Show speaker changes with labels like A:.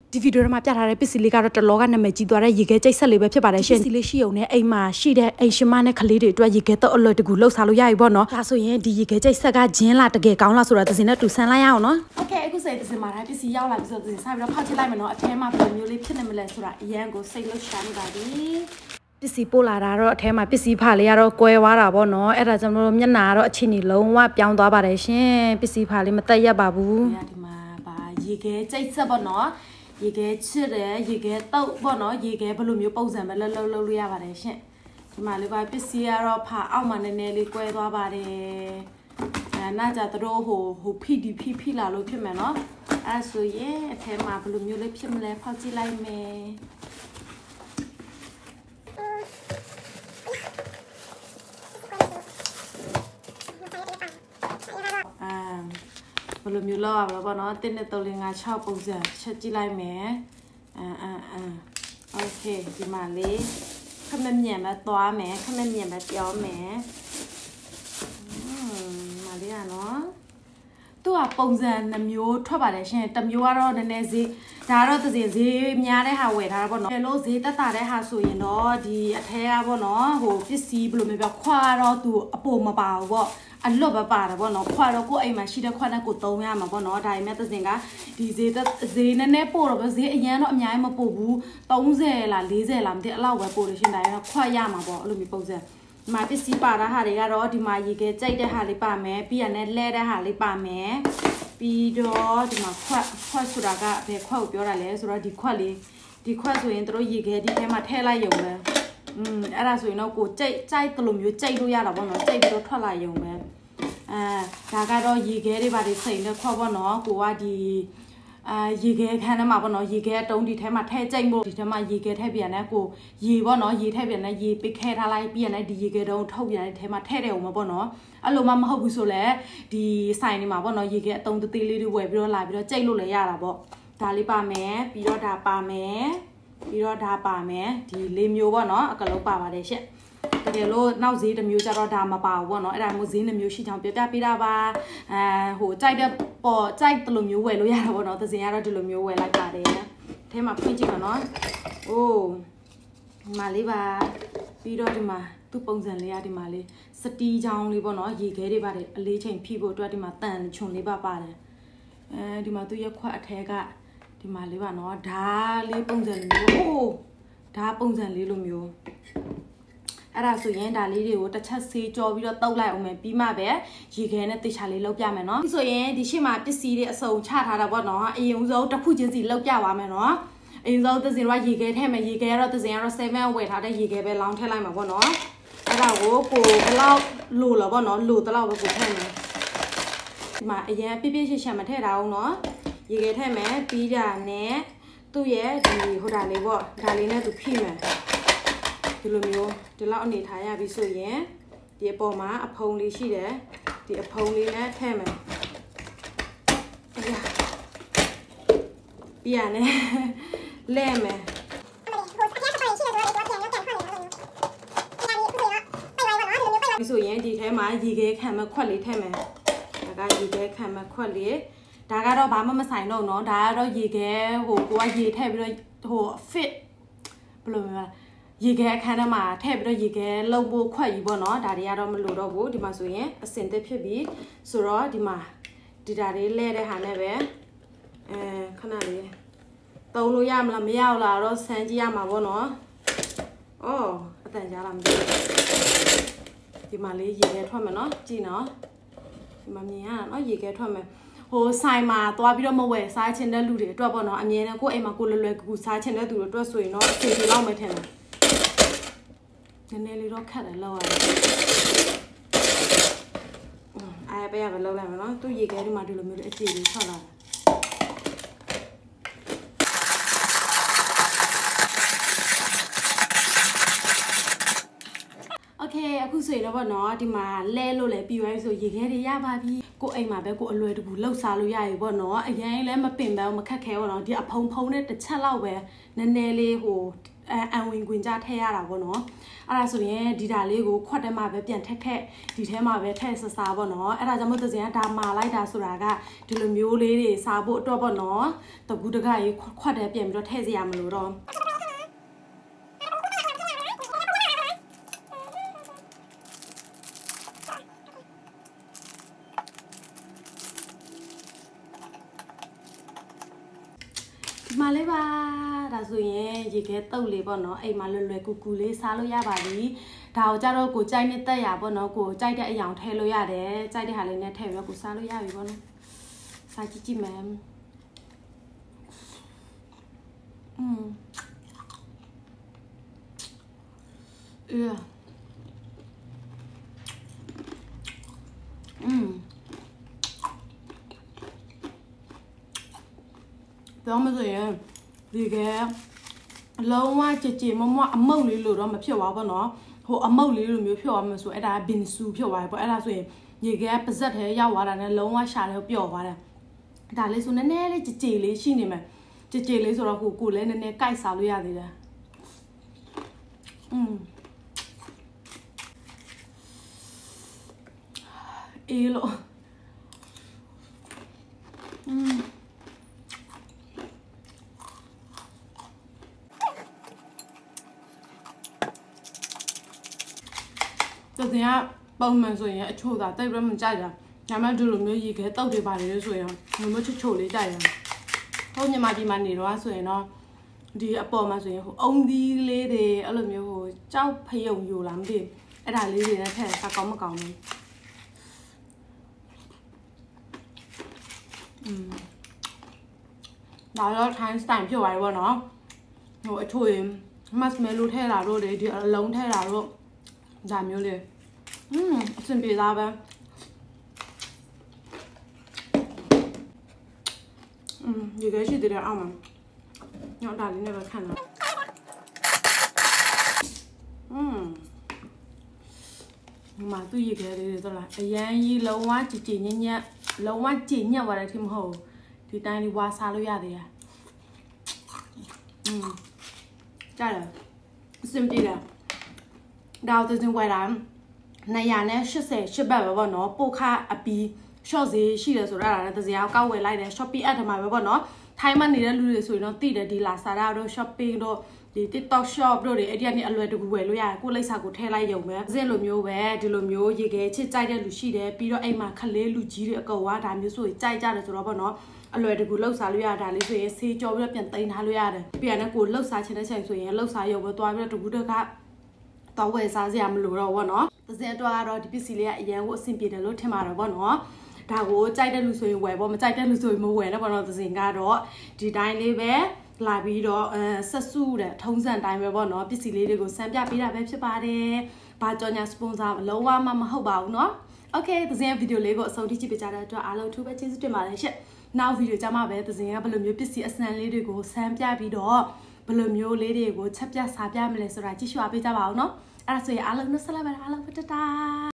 A: ဒီဗီဒီယိုမှာပြထားတဲ့ပစ္စည်းလေးကတော့တလောကနာမည်ကြီးသွားတဲ့ရေခဲကျိတ်ဆက်လေးပဲဖြစ်ပါတယ်ရှင်ဒီလေးရှိုံနဲ့အိမ်မှာရှိတဲ့အိမ်ရှင်မနဲ့ကလေးတွေအတွက်ရေခဲတော့အလွယ်တကူလှုပ်ရှားလို့ရပြီပေါ့နော်ဒါဆိုရင်ဒီရေခဲကျိတ်ဆက်ကဂျင်းလာတကယ်ကောင်းလားဆိုတာသစင်နဲ့တူဆန်းလိုက်ရအောင်နော်โอเคအခုစိတ်သစင်မှာပစ္စည်းရောက်လာပြီဆိုတော့သစင်စပြီးတော့ဖောက်ချလိုက်မယ်နော်အထဲမှာဘယ်လိုမျိုးလေးဖြစ်နေမလဲဆိုတာအရန်ကိုစိတ်လှုပ်ရှားနေပါပြီပစ္စည်းပို့လာတာတော့အထဲမှာပစ္စည်းဖာလေးကတော့ကွဲသွားတာပေါ့နော်အဲ့ဒါကြောင့်မျက်နှာကတော့အခြေအနေလုံးဝပြောင်းသွားပါတယ်ရှင်ပစ္စည်းဖာလေးမတက်ရက်ပါဘူးဒီမှာပါရေခဲကျိတ်ဆက်ပေါ့နော်ရေခဲချစ်တယ်ရေခဲတောက်ပေါ့နော်ရေခဲဘယ်လိုမျိုးပုံစံပဲလှုပ်လို့ရပါတယ်ရှင်ဒီမှာလေးပါပစ္စည်းကတော့ဖာအောက်မှာနည်းနည်းလေးကွဲသွားပါတယ်น่าจะတို့ဟိုဖိလာလို့ဖြစ်မယ်နော်အဲ့ဆိုရင်အထဲမှာဘယ်လိုမျိုးလေးဖြစ်မလဲဖောက်ကြည့်လိုက်မယ်ဘယ်လိုမျိုးလောက်ရပါဘောနော်1 2 3 4 5 6ပုံစံချက်ကြည့်လိုက်မယ်โอเคဒီမှာလေးခမမြန်ပဲသွားမယ်ခမမြန်ပဲပြောမယ်မာလေးอ่ะနော်သူကပုံစံနှမျိုးထွက်ပါတယ်ရှင်တစ်မျိုးကတော့နည်းနည်းဈေးဒါကတော့သစင်ဈေးများတဲ့ဟာဝယ်ထားတာပေါ့နော်လို့ဈေးတက်တာတဲ့ဟာဆိုရင်တော့ဒီအထဲကပေါ့နော်ဟိုပစ္စည်းဘယ်လိုမျိုးပြောခွာတော့သူအပေါ်မပါဘူးပေါ့အလွတ်ပဲပါတယ်ပေါ့နော်ခွာတော့ကိုအိမ်မှာရှိတဲ့ခွာနဲ့ကိုသုံးရမှာပေါ့နော်ဒါပေမဲ့သစင်ကဒီဈေးနည်းနည်းပို့တော့ပဲဈေးအရင်တော့အများကြီးမပို့ဘူး30လား40လားမသိအဲ့လောက်ပဲပို့လို့ရှင်ဒါပေမဲ့ခွာရမှာပေါ့အဲ့လိုမျိုးပုံစံဒီမှာပစ္စည်းပါတာဟာတွေကတော့ဒီမှာရေခဲကြိုက်တဲ့ဟာလေးပါမယ်ပြီးရနဲ့လဲတဲ့ဟာလေးပါမယ်ပြီးတော့ဒီမှာခွက်ဆိုတာကဘယ်ခွက်ကိုပြောတာလဲဆိုတော့ဒီခွက်လေးဒီခွက်ဆိုရင်တို့ရေခဲဒီထဲမှာထည့်လိုက်ရုံပဲအဲ့ဒါဆိုရင်တော့ကိုကြိုက်တလို့မျိုးကြိုက်လို့ရတာပေါ့နော်ကြိုက်ပြီးတော့ထွက်လာရုံပဲဒါကတော့ရေခဲတွေပါတွေစိန်တဲ့ခွက်ပေါ့နော်ကိုကဒီရေခဲခန်းထဲမှာပေါ့နော်ရေခဲတုံးဒီထဲမှာထဲကြိတ်ဖို့ဒီထဲမှာရေခဲထည့်ပြန်တဲ့ကိုရေပေါ့နော်ရေထည့်ပြန်တဲ့ရေပိတ်ခဲထားလိုက်ပြန်တဲ့ဒီရေခဲတုံးထုတ်ပြန်တဲ့ထဲမှာထည့်တယ်ဦးမပေါ့နော်အဲ့လိုမှမဟုတ်ဘူးဆိုလဲဒီဆိုင်တွေမှာပေါ့နော်ရေခဲအတုံးသေးလေးတွေဝယ်ပြီးတော့လာပြီးတော့ကြိတ်လို့လည်းရတာပေါ့ဒါလေးပါမယ်ပြီးတော့ဒါပါမယ်ပြီးတော့ဒါပါမယ်ဒီလေးမျိုးပေါ့နော်အကလုံးပါပါတယ်ရှင့်တကယ်လို့နောက်ဈေးတစ်မျိုးကျတော့ဒါမပါဘူးပေါ့နော်အဲ့ဒါမျိုးဈေးတစ်မျိုးရှိချောင်းပြပြပေးတာပါဟိုကြိုက်တဲ့ပေါ်ကြိုက်တလိုမျိုးဝယ်လို့ရတာပေါ့နော်သစင်ကတော့ဒီလိုမျိုးဝယ်လိုက်ပါတယ်အထဲမှာဖွင့်ကြည့်ပါနော်အိုးဒီမှာလေးပါပြီးတော့ဒီမှာသူ့ပုံစံလေးကဒီမှာလေးစတီးချောင်းလေးပေါ့နော်ရေခဲတွေပါတယ်အလေးချိန်ဖိဖို့အတွက်ဒီမှာတန်ချွန်လေးပါတယ်ဒီမှာသူ့ရက်ခွက်အထဲကဒီမှာလေးပါနော်ဓာလေးပုံစံလေးမျိုးအိုးဓာပုံစံလေးလိုမျိုးအဲ့ဒါဆိုရင်ဒါလေးတွေကိုတစ်ချက်ဆေးကြောပြီးတော့တုပ်လိုက်အောင်မယ်ပြီးမှပဲရေခဲနဲ့တေချာလေးလောက်ပြမယ်နော်ဒီဆိုရင်ဒီရှေ့မှာပစ္စည်းတွေအစုံချထားတာပေါ့နော်အရင်ဆုံးတစ်ခုချင်းစီလောက်ပြပါမယ်နော်အရင်ဆုံးသစင်ကရေခဲထည့်မယ်ရေခဲကတော့သစင်ကတော့7ဝယ်ထားတဲ့ရေခဲပဲလောင်းထည့်လိုက်မှာပေါ့နော်အဲ့ဒါကိုဘယ်လောက်လိုလဲပေါ့နော်လိုတလောက်ပဲကိုထည့်မယ်ဒီမှာအရင်ပြပြရှံမထည့်တာအောင်နော်ရေခဲထည့်မယ်ပြီးတာနဲ့သူ့ရဲ့ဒီဟိုဒါလေးပေါ့ဒါလေးနဲ့သူဖိမယ်ဒီလိုမျိုးဒီလောက်အနေထားရပြီဆိုရင်ဒီအပေါ်မှာအဖုံလေးရှိတယ်ဒီအဖုံလေးနဲ့ထည့်မယ်ပြီးရနဲ့လဲမယ်ဒီဆိုရင်ဒီထဲမှာရေခဲခံမဲ့ခွက်လေးထည့်မယ်ဒါကရေခဲခံမဲ့ခွက်လေးဒါကတော့ဘာမှမဆိုင်တော့နော်ဒါကတော့ရေခဲဟိုကိုကရေထည့်ပြီးတော့ဟို fit ဘယ်လိုမျိုးလဲရေခဲအခန်းထဲမှာထည့်ပြီးတော့ရေခဲလှုပ်ဖို့ခွက်ကြီးပေါ့နော်ဒါတွေကတော့မလိုတော့ဘူးဒီမှာဆိုရင်အစင်သက်ဖြစ်ပြီဆိုတော့ဒီမှာဒီဒါလေးလဲတဲ့ဟာနဲ့ပဲခဏလေးသုံးလို့ရမလားမရဘူးလားတော့စမ်းကြည့်ရမှာပေါ့နော်အော်အတန်ကြားလားမသိဘူးဒီမှာလေးရေခဲထွက်မယ်နော်ကြည့်နော်ဒီမှာမြင်ရတာနော်ရေခဲထွက်မယ်ဟိုဆိုင်မှာသွားပြီးတော့မဝယ်စားချင်တဲ့လူတွေအတွက်ပေါ့နော်အမြဲတမ်းကိုယ့်အိမ်မှာကိုလွယ်ကူစားချင်တဲ့သူတွေအတွက်ဆိုရင်တော့အစီအစဉ်လောက်မထင်ဘူးနည်းနည်းလေးတော့ခက်တယ်လောက်ရတယ်အားပေးရပဲလောက်လိုက်မယ်နော်သူ့ရေခဲဒီမှာဒီလိုမျိုးအခြေလေးထွက်လာတယ်โอเคအခုဆိုရင်တော့ဗောနော်ဒီမှာလဲလို့လဲပြီးသွားပြီဆိုရေခဲတွေရပါပြီကိုအိမ်မှာပဲကိုအလွယ်တကူလှုပ်ရှားလို့ရပြီပေါ့နော်အရင်လည်းမပင်ပန်းမခက်ခဲပေါ့နော်ဒီအဖုံဖုံနဲ့တစ်ချက်လောက်ပဲနည်းနည်းလေးဟိုအန်ဝင်ခွင်ကြထည့်ရတာပေါ့နော်အဲ့ဒါဆိုရင်ဒီဓာလေးကိုခွက်ထဲမှာပဲပြန်ထက်ဒီထဲမှာပဲထည့်ဆဆာပေါ့နော်အဲ့ဒါကြောင့်မို့သစင်ကဒါမာလိုက်တာဆိုတာကဒီလိုမျိုးလေးတွေစားဖို့အတွက်ပေါ့နော်တကူတကကြီးခွက်ထဲပြန်ပြီးတော့ထည့်စရာမလိုတော့ဒီမှာလေးပါဒါဆိုရင်ရေခဲတုပ်လေးပေါ့နော်အိမ်မှာလွယ်ကူကူလေးစားလို့ရပါပြီဒါကိုကြတော့ကိုကြိုက်နဲ့တက်ရပေါ့နော်ကိုကြိုက်တဲ့အယောင်ထည့်လို့ရတယ်ကြိုက်တဲ့ဟာလေးနဲ့ထည့်ပြီးတော့ကိုစားလို့ရပြီပေါ့နော်စားကြည့်မယ်တော့မဆိုရင်ဒီကလုံးဝကြည်မမအမုတ်လေးလို့တော့မဖြစ်ပါဘူးနော်ဟိုအမုတ်လေးလိုမျိုးဖြစ်သွားမှဆိုအဲ့ဒါဘင်ဆူဖြစ်သွားပြီပေါ့အဲ့ဒါဆိုရင်ရေကပါဇက်ထဲရောက်သွားတာနဲ့လုံးဝရှာတယ်ပျော့သွားတယ်ဒါလေးဆိုနည်းနည်းလေးကြည်လေးရှိနေမယ်ကြည်လေးဆိုတော့ကိုလည်းနည်းနည်းကြိုက်စားလို့ရသေးတယ်အေးလို့တကယ်ပုံမှန်ဆိုရင်အချို့သာတိတ်ပြီးမကြိုက်တာဒါမှဒီလိုမျိုးရေခဲတောက်တွေပါတယ်လို့ဆိုရင်မျိုးချိုလေးကြိုက်တယ်ဟုတ်ညီမဒီမှာနေတော့ဆိုရင်တော့ဒီအပေါ်မှာဆိုရင်ဟိုအုံသီးလေးတွေအဲ့လိုမျိုးဟိုကြောက်ဖယုံယူလာမသိအဲ့ဒါလေးတွေနဲ့ထည့်စားကောင်းမကောင်းဘူးဒါတော့ time time ဖြစ်သွားပြီပေါ့နော်ဟိုအချို့ရင် marshmallow ထည့်လာတော့ဒီအလုံးထည့်လာတော့ဒါမျိုးလေးအဆင်ပြေသားပဲရေခဲရှိသေးတယ်အောင်မှာညောင်းဒါလေးနဲ့ပဲခံတာမှာသူရေခဲလေးတွေတော့လားအရန်ကြီးလုံးဝကြည်ညက်လုံးဝကြည်ညက်သွားတယ်ထင်မဟုတ်ဒီတိုင်းလေးဝါစားလို့ရသေးတယ်ကြားတယ်အဆင်ပြေတယ်ဒါတော့တင်ဝယ်တာ280ဘတ်ပဲပေါ့နော်ပို့ခအပီ short ဈေးရှိတယ်ဆိုတော့အဲ့ဒါလည်းတစ်စရာကောက်ဝယ်လိုက်တယ် Shopee app ထဲမှာပဲပေါ့နော်ထိုင်းမှာနေတဲ့လူတွေဆိုရင်တော့သိတယ်ဒီ Lazada တို့ Shopping တို့ဒီ TikTok Shop တို့တွေအဲ့ဒီကနေအလွယ်တကူဝယ်လို့ရတယ်ကိုလိပ်စာကိုထည့်လိုက်ရုံပဲစင်လိုမျိုးပဲဒီလိုမျိုးရေခဲချစ်ကြိုက်တဲ့လူရှိတယ်ပြီးတော့အိမ်မှာခလေးလူကြီးတွေအကောင်ကဒါမျိုးဆိုရင်ကြိုက်ကြတယ်ဆိုတော့ပေါ့နော်အလွယ်တကူလှုပ်စားလို့ရတာလေးဆိုရင်ဆေးကြောပြီးတော့ပြန်သိမ်းထားလို့ရတယ်ပြန်နဲ့ကိုလှုပ်စားချင်တဲ့ချိန်ဆိုရင်လှုပ်စားရုံပဲသွားပြီးတော့တကူတကတော့ဝယ်စားစရာမလိုတော့ဘောနော်သစင်တော့ကတော့ဒီပစ္စည်းလေးကအရန်ကိုအဆင်ပြေတယ်လို့ထင်ပါတယ်ဘောနော်ဒါကိုကြိုက်တဲ့လူဆိုရင်ဝယ်ပေါ့မကြိုက်တဲ့လူဆိုရင်မဝယ်တော့ဘောနော်သစင်ကတော့ဒီတိုင်းလေးပဲလာပြီးတော့ဆက်စုတဲ့ထုံးစံတိုင်းပဲပေါ့နော်ပစ္စည်းလေးတွေကိုစမ်းပြပေးတာပဲဖြစ်ပါတယ်ဘာကြောညာစပွန်ဆာလုံးဝမဟုတ်ပါဘူးနော်โอเคသစင်ဗီဒီယိုလေးကိုအဆုံးထိကြည့်ပေးကြတဲ့အတွက်အားလုံးထူးပဲကျေးဇူးတင်ပါတယ်ရှင့်နောက်ဗီဒီယိုကြမှာပဲသစင်ကဘယ်လိုမျိုးပစ္စည်းအစမ်းလေးတွေကိုစမ်းပြပြီးတော့ဘယ်လိုမျိုးလေးတွေကိုချက်ပြစားပြမလဲဆိုတာကြည့်ရှုအားပေးကြပါဦးနော်အဲ့ဒါဆိုရင်အားလုံးနှုတ်ဆက်လိုက်ပါအားလုံးတတာ